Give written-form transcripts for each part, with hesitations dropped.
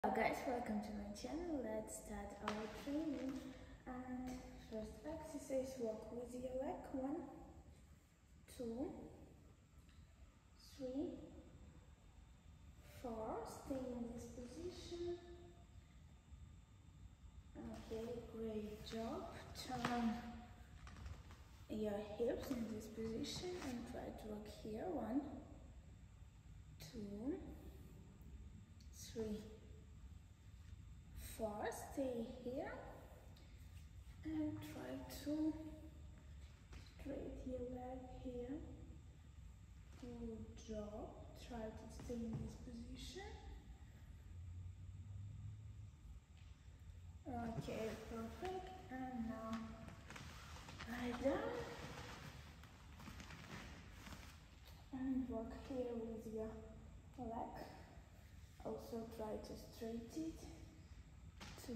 Hello guys, welcome to my channel. Let's start our training. And first exercise, walk with your leg. 1, 2, 3, 4. Stay in this position. Okay, great job. Turn your hips in this position and try to walk here. 1, 2, 3, 4. Stay here and try to straight your leg here. Good job. Try to stay in this position. Okay, perfect. And now lie down and walk here with your leg. Also try to straight it. 2,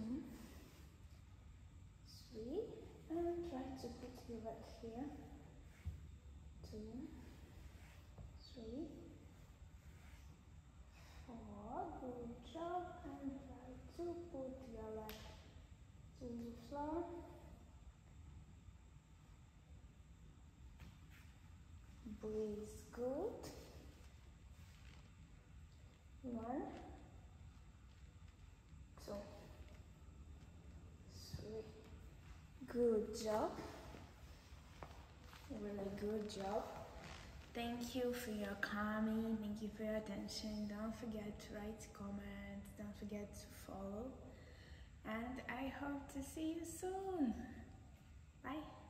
3, and try to put your leg here. 2, 3, 4. Good job. And try to put your leg to the floor. Breathe good. 1, 2, 3. Good job. Really good job. Thank you for your coming. Thank you for your attention. Don't forget to write comments. Don't forget to follow. And I hope to see you soon. Bye.